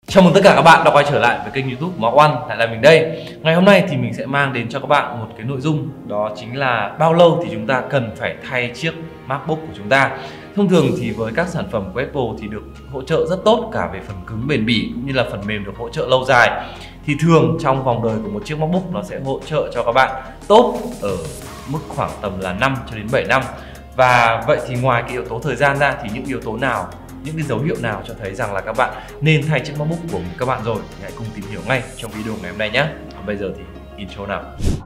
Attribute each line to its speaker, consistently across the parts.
Speaker 1: Chào mừng tất cả các bạn đã quay trở lại với kênh YouTube Mark One, lại là mình đây. Ngày hôm nay thì mình sẽ mang đến cho các bạn một cái nội dung, đó chính là bao lâu thì chúng ta cần phải thay chiếc MacBook của chúng ta. Thông thường thì với các sản phẩm của Apple thì được hỗ trợ rất tốt cả về phần cứng bền bỉ cũng như là phần mềm được hỗ trợ lâu dài. Thì thường trong vòng đời của một chiếc MacBook nó sẽ hỗ trợ cho các bạn tốt ở mức khoảng tầm là 5 cho đến 7 năm. Và vậy thì ngoài cái yếu tố thời gian ra thì những yếu tố nào, những cái dấu hiệu nào cho thấy rằng là các bạn nên thay chiếc MacBook của các bạn rồi? Hãy cùng tìm hiểu ngay trong video ngày hôm nay nhé. Bây giờ thì intro nào.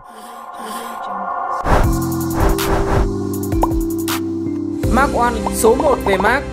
Speaker 2: Mark One số 1 về Mac.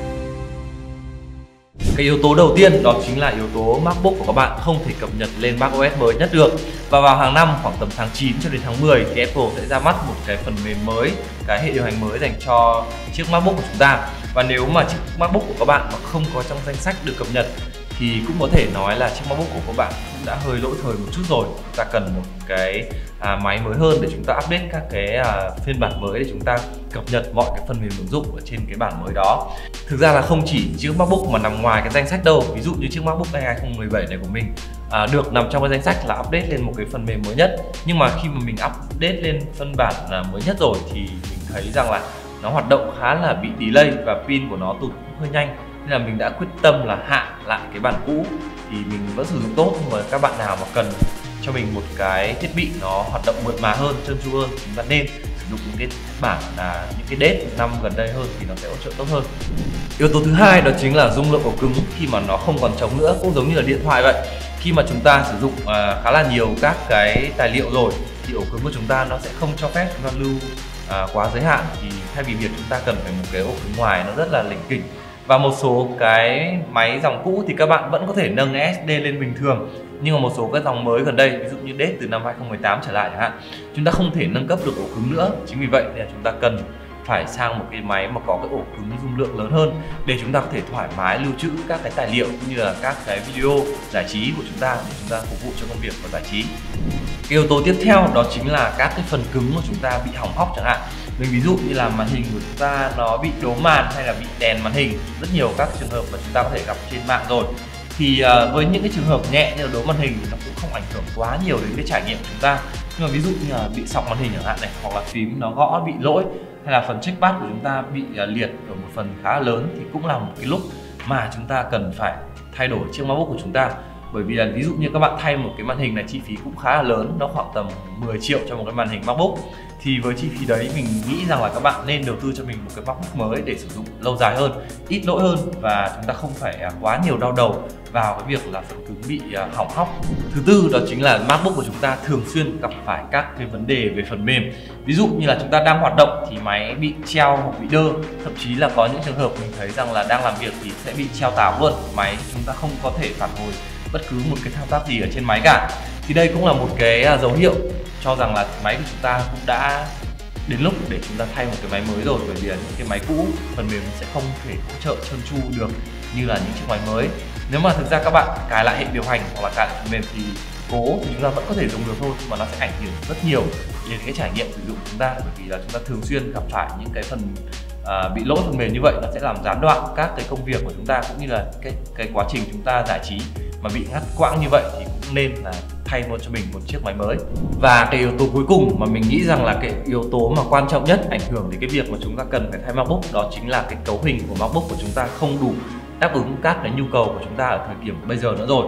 Speaker 1: Cái yếu tố đầu tiên đó chính là yếu tố MacBook của các bạn không thể cập nhật lên macOS mới nhất được. Và vào hàng năm khoảng tầm tháng 9 cho đến tháng 10 thì Apple sẽ ra mắt một cái phần mềm mới, cái hệ điều hành mới dành cho chiếc MacBook của chúng ta. Và nếu mà chiếc MacBook của các bạn mà không có trong danh sách được cập nhật thì cũng có thể nói là chiếc MacBook của các bạn cũng đã hơi lỗi thời một chút rồi. Chúng ta cần một cái máy mới hơn để chúng ta update các cái phiên bản mới để chúng ta cập nhật mọi cái phần mềm ứng dụng ở trên cái bản mới đó. Thực ra là không chỉ chiếc MacBook mà nằm ngoài cái danh sách đâu. Ví dụ như chiếc MacBook Air 2017 này của mình được nằm trong cái danh sách là update lên một cái phần mềm mới nhất. Nhưng mà khi mà mình update lên phiên bản mới nhất rồi thì mình thấy rằng là nó hoạt động khá là bị delay và pin của nó tụt hơi nhanh. Nên là mình đã quyết tâm là hạ lại cái bản cũ thì mình vẫn sử dụng tốt. Nhưng mà các bạn nào mà cần cho mình một cái thiết bị nó hoạt động mượt mà hơn, trơn tru hơn, chúng ta nên sử dụng những cái bản là những cái date năm gần đây hơn thì nó sẽ hỗ trợ tốt hơn. Yếu tố thứ hai đó chính là dung lượng ổ cứng khi mà nó không còn trống nữa, cũng giống như là điện thoại vậy. Khi mà chúng ta sử dụng khá là nhiều các cái tài liệu rồi thì ổ cứng của chúng ta nó sẽ không cho phép chúng ta lưu quá giới hạn. Thì thay vì việc chúng ta cần phải một cái ổ cứng ngoài nó rất là lỉnh kỉnh. Và một số cái máy dòng cũ thì các bạn vẫn có thể nâng SSD lên bình thường. Nhưng mà một số cái dòng mới gần đây, ví dụ như Date từ năm 2018 trở lại chẳng hạn, chúng ta không thể nâng cấp được ổ cứng nữa. Chính vì vậy nên là chúng ta cần phải sang một cái máy mà có cái ổ cứng dung lượng lớn hơn để chúng ta có thể thoải mái lưu trữ các cái tài liệu cũng như là các cái video giải trí của chúng ta để chúng ta phục vụ cho công việc và giải trí. Cái yếu tố tiếp theo đó chính là các cái phần cứng của chúng ta bị hỏng hóc chẳng hạn. Mình ví dụ như là màn hình của chúng ta nó bị đố màn hay là bị đèn màn hình, rất nhiều các trường hợp mà chúng ta có thể gặp trên mạng rồi. Thì với những cái trường hợp nhẹ như là đố màn hình thì nó cũng không ảnh hưởng quá nhiều đến cái trải nghiệm của chúng ta. Nhưng mà ví dụ như là bị sọc màn hình chẳng hạn này, hoặc là phím nó gõ bị lỗi, hay là phần trackpad của chúng ta bị liệt ở một phần khá lớn thì cũng là một cái lúc mà chúng ta cần phải thay đổi chiếc MacBook của chúng ta. Bởi vì là ví dụ như các bạn thay một cái màn hình này chi phí cũng khá là lớn, nó khoảng tầm 10 triệu cho một cái màn hình MacBook. Thì với chi phí đấy mình nghĩ rằng là các bạn nên đầu tư cho mình một cái MacBook mới để sử dụng lâu dài hơn, ít lỗi hơn và chúng ta không phải quá nhiều đau đầu vào cái việc là phần cứng bị hỏng hóc. Thứ tư đó chính là MacBook của chúng ta thường xuyên gặp phải các cái vấn đề về phần mềm. Ví dụ như là chúng ta đang hoạt động thì máy bị treo hoặc bị đơ, thậm chí là có những trường hợp mình thấy rằng là đang làm việc thì sẽ bị treo táo luôn, máy chúng ta không có thể phản hồi bất cứ một cái thao tác gì ở trên máy cả. Thì đây cũng là một cái dấu hiệu cho rằng là máy của chúng ta cũng đã đến lúc để chúng ta thay một cái máy mới rồi. Bởi vì là những cái máy cũ phần mềm sẽ không thể hỗ trợ trơn tru được như là những chiếc máy mới. Nếu mà thực ra các bạn cài lại hệ điều hành hoặc là cài lại phần mềm thì cố thì chúng ta vẫn có thể dùng được thôi, mà nó sẽ ảnh hưởng rất nhiều đến cái trải nghiệm sử dụng của chúng ta. Bởi vì là chúng ta thường xuyên gặp phải những cái phần bị lỗi phần mềm như vậy, nó sẽ làm gián đoạn các cái công việc của chúng ta cũng như là cái quá trình chúng ta giải trí mà bị ngắt quãng như vậy thì cũng nên là thay luôn cho mình một chiếc máy mới. Và cái yếu tố cuối cùng mà mình nghĩ rằng là cái yếu tố mà quan trọng nhất ảnh hưởng đến cái việc mà chúng ta cần phải thay MacBook đó chính là cái cấu hình của MacBook của chúng ta không đủ đáp ứng các cái nhu cầu của chúng ta ở thời điểm bây giờ nữa rồi.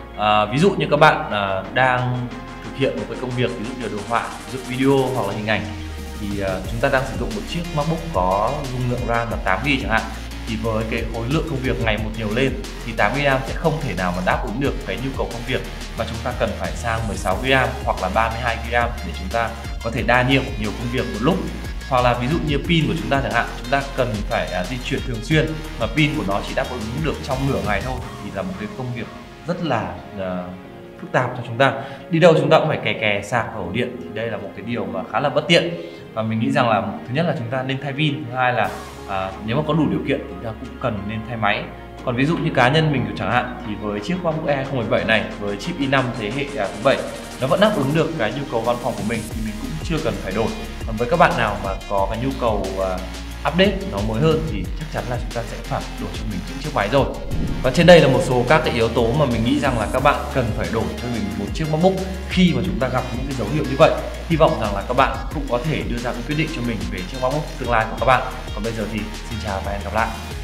Speaker 1: Ví dụ như các bạn đang thực hiện một cái công việc ví dụ như đồ họa, dựng video hoặc là hình ảnh thì chúng ta đang sử dụng một chiếc MacBook có dung lượng RAM là 8GB chẳng hạn. Thì với cái khối lượng công việc ngày một nhiều lên thì 8GB RAM sẽ không thể nào mà đáp ứng được cái nhu cầu công việc, và chúng ta cần phải sang 16GB RAM hoặc là 32GB RAM để chúng ta có thể đa nhiệm nhiều công việc một lúc. Hoặc là ví dụ như pin của chúng ta chẳng hạn, chúng ta cần phải di chuyển thường xuyên mà pin của nó chỉ đáp ứng được trong nửa ngày thôi thì là một cái công việc rất là phức tạp cho chúng ta. Đi đâu chúng ta cũng phải kè kè sạc ổ điện thì đây là một cái điều mà khá là bất tiện. Và mình nghĩ rằng là thứ nhất là chúng ta nên thay pin, thứ hai là nếu mà có đủ điều kiện thì chúng ta cũng cần nên thay máy. Còn ví dụ như cá nhân mình chẳng hạn thì với chiếc MacBook Air 2017 này với chip i5 thế hệ thứ 7 nó vẫn đáp ứng được cái nhu cầu văn phòng của mình thì mình cũng chưa cần phải đổi. Còn với các bạn nào mà có cái nhu cầu update nó mới hơn thì chắc chắn là chúng ta sẽ phải đổi cho mình những chiếc máy rồi. Và trên đây là một số các cái yếu tố mà mình nghĩ rằng là các bạn cần phải đổi cho mình một chiếc MacBook khi mà chúng ta gặp những cái dấu hiệu như vậy. Hy vọng rằng là các bạn cũng có thể đưa ra cái quyết định cho mình về chiếc MacBook tương lai của các bạn. Còn bây giờ thì xin chào và hẹn gặp lại.